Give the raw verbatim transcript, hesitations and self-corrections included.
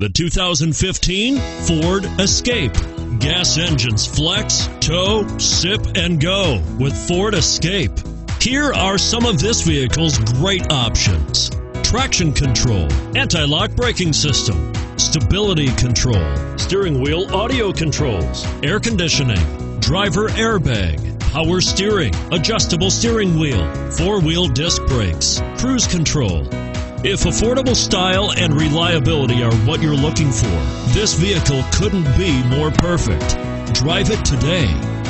The two thousand fifteen Ford Escape. Gas engines flex, tow, sip, and go with Ford Escape. Here are some of this vehicle's great options: traction control, anti-lock braking system, stability control, steering wheel audio controls, air conditioning, driver airbag, power steering, adjustable steering wheel, four-wheel disc brakes, cruise control. If affordable style and reliability are what you're looking for, this vehicle couldn't be more perfect. Drive it today.